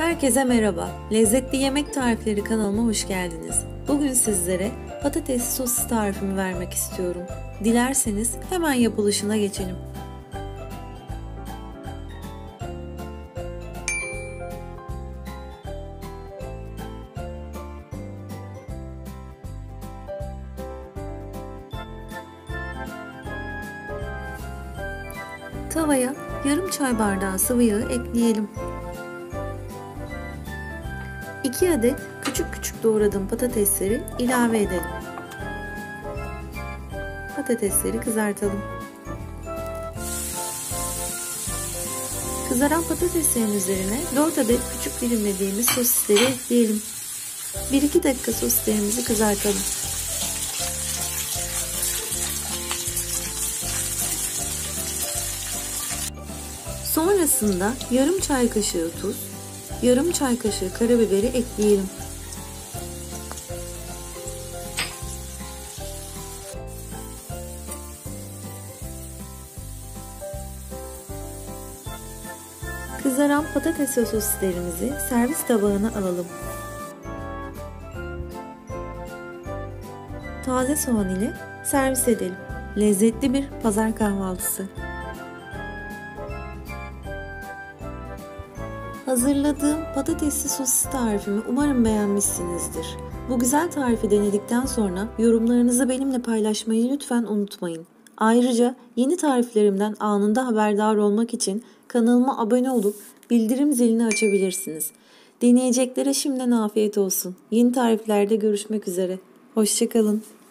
Herkese merhaba. Lezzetli Yemek Tarifleri kanalıma hoş geldiniz. Bugün sizlere patatesli sosis tarifimi vermek istiyorum. Dilerseniz hemen yapılışına geçelim. Tavaya yarım çay bardağı sıvı yağı ekleyelim. 2 adet küçük küçük doğradığım patatesleri ilave edelim. Patatesleri kızartalım. Kızaran patateslerin üzerine 4 adet küçük dilimlediğimiz sosisleri ekleyelim. 1-2 dakika sosislerimizi kızartalım. Sonrasında yarım çay kaşığı tuz, yarım çay kaşığı karabiberi ekleyelim. Kızaran patates ve sosislerimizi servis tabağına alalım. Taze soğan ile servis edelim. Lezzetli bir pazar kahvaltısı. Hazırladığım patatesli sosis tarifimi umarım beğenmişsinizdir. Bu güzel tarifi denedikten sonra yorumlarınızı benimle paylaşmayı lütfen unutmayın. Ayrıca yeni tariflerimden anında haberdar olmak için kanalıma abone olup bildirim zilini açabilirsiniz. Deneyeceklere şimdiden afiyet olsun. Yeni tariflerde görüşmek üzere. Hoşça kalın.